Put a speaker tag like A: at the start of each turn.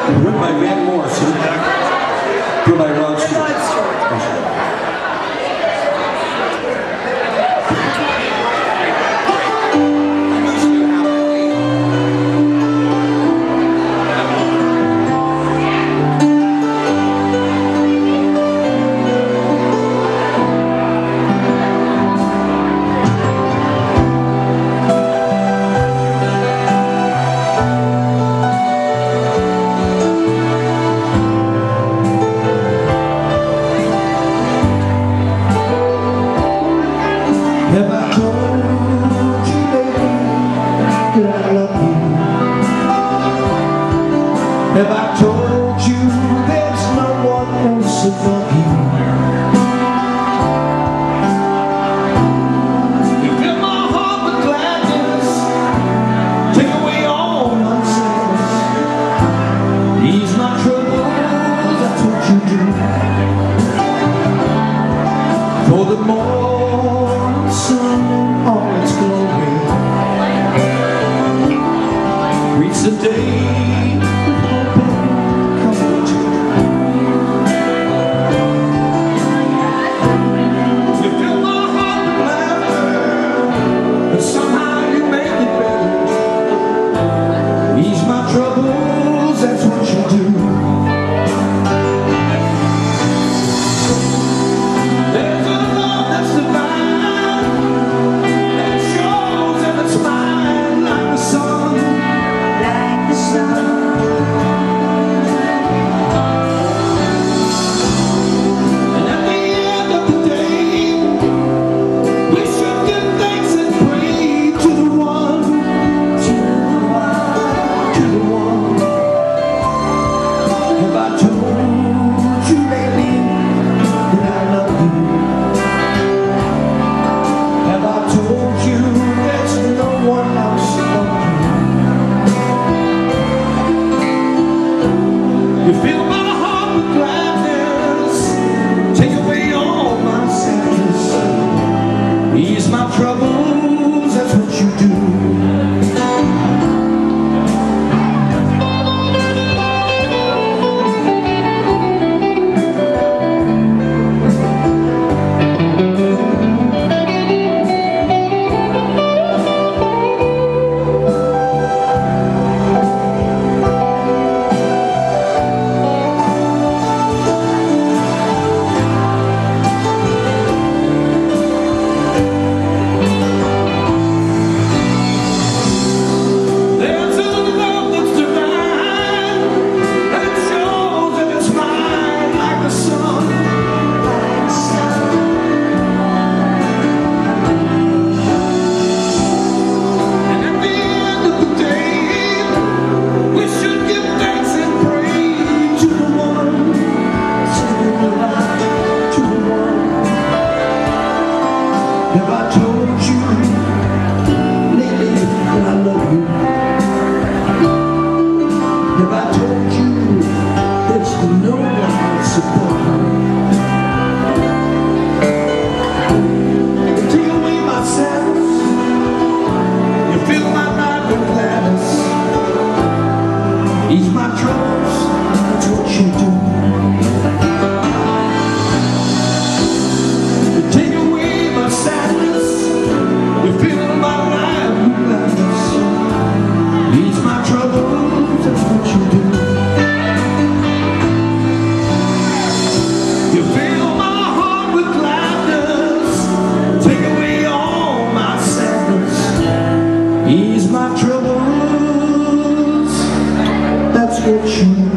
A: Written by Van Morrison. Put by Rod Stewart.
B: Have I told you lately that I love you? Have I told you there's no one else above you? You fill my heart with gladness, take away all nonsense, ease my troubles, that's what you do. For the morning sun in all its glory greets the day with hope and comfort. You fill my heart with laughter, and somehow you make it better. Ease my troubles, that's what you do. There's a love that's divine, that shows and it's mine like the sun. Like the sun. And at the end of the day, we should give thanks and pray to the one, to the one, to the one. Have I told you lately that I love you? Have I told you there's no one else above you? You fill my heart with gladness, take away all my sadness, ease my troubles, that's what you do. There's a love that's divine, and it shows and it's mine like the sun. And at the end of the day, we should give thanks and pray to the one, to the one, to the one. Have I told you lately that I love you? Have I told you there's no one else above you? You take away my sadness, you fill my life with gladness, ease my troubles, that's what you do. You take away my sadness, you fill my life with gladness, ease my troubles, that's what you do. You fill my heart with gladness, take away all my sadness, ease my troubles, that's what you do.